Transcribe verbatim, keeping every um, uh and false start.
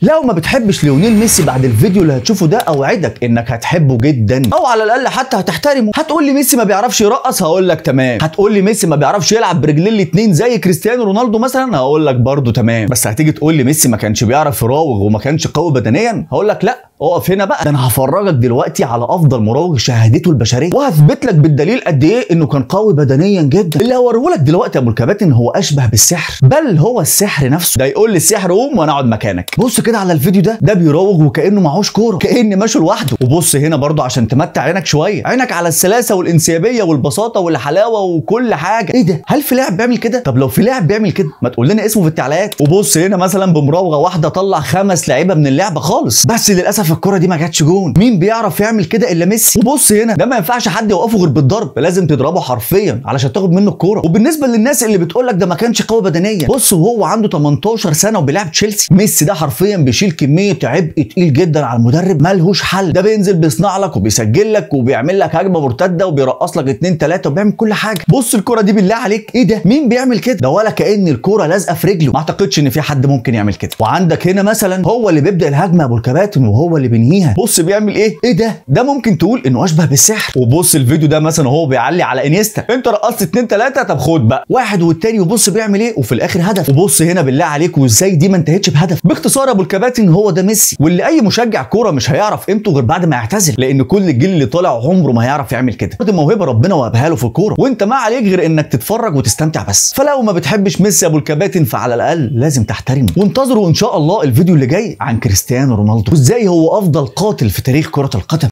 لو ما بتحبش ليونيل ميسي بعد الفيديو اللي هتشوفه ده اوعدك انك هتحبه جدا، او على الاقل حتى هتحترمه. هتقول لي ميسي ما بيعرفش يرقص، هقول لك تمام. هتقول لي ميسي ما بيعرفش يلعب برجلين الاثنين زي كريستيانو رونالدو مثلا، هقول لك برده تمام. بس هتيجي تقول لي ميسي ما كانش بيعرف يراوغ وما كانش قوي بدنيا، هقول لك لا، اقف هنا بقى. ده انا هفرجك دلوقتي على افضل مراوغ شاهدته البشريه، وهثبت لك بالدليل قد ايه انه كان قوي بدنيا جدا. اللي هوريه لك دلوقتي يا ابو الكباتن هو اشبه بالسحر، بل هو السحر نفسه. ده يقول لي السحر قوم وانا اقعد مكانك. بص كده على الفيديو ده، ده بيراوغ وكانه معهوش كوره، كان ماشي لوحده. وبص هنا برضه عشان تمتع عينك شويه، عينك على السلاسه والانسيابيه والبساطه والحلاوه وكل حاجه. ايه ده؟ هل في لاعب بيعمل كده؟ طب لو في لاعب بيعمل كده ما تقول لنا اسمه في التعليقات. وبص هنا مثلا بمراوغه واحده طلع خمس لعيبه من اللعبه خالص، بس للاسف الكوره دي ما جاتش جون. مين بيعرف يعمل كده الا ميسي؟ وبص هنا ده ما ينفعش حد يوقفه غير بالضرب، لازم تضربه حرفيا علشان تاخد منه الكوره. وبالنسبه للناس اللي بتقول لك ده ما كانش قوي بدنيا، بص وهو عنده تمنتاشر سنه وبيلعب تشيلسي، ميسي ده حرفيا بيشيل كميه عبء تقيل جدا على المدرب مالهوش حل. ده بينزل بيصنع لك وبيسجل لك وبيعمل لك هجمه مرتده وبيرقص لك اتنين تلاته وبيعمل كل حاجه. بص الكوره دي بالله عليك ايه ده؟ مين بيعمل كده؟ ده ولا كأن الكوره لازقه في رجله. ما اعتقدش ان في حد ممكن يعمل كده. وعندك هنا مثلا هو اللي بيبدا الهجمه ابو الكباتن وهو اللي بينهيها. بص بيعمل ايه؟ ايه ده؟ ده ممكن تقول انه اشبه بالسحر. وبص الفيديو ده مثلا هو بيعلي على انيستا، انت رقصت اتنين تلاته، طب خد بقى واحد والتاني، وبص بيعمل ايه وفي الاخر هدف. وبص هنا بالله عليك وازاي دي ما انتهتش بهدف. باختصار ابو الكباتن هو ده ميسي، واللي اي مشجع كوره مش هيعرف قيمته غير بعد ما يعتزل، لان كل الجيل اللي طالع عمره ما هيعرف يعمل كده. دي موهبه ربنا وهبها له في الكوره، وانت ما عليك غير انك تتفرج وتستمتع بس. فلو ما بتحبش ميسي ابو الكباتن فعلى الاقل لازم تحترمه. وانتظروا ان شاء الله الفيديو اللي جاي عن كريستيانو رونالدو وازاي هو افضل قاتل في تاريخ كره القدم.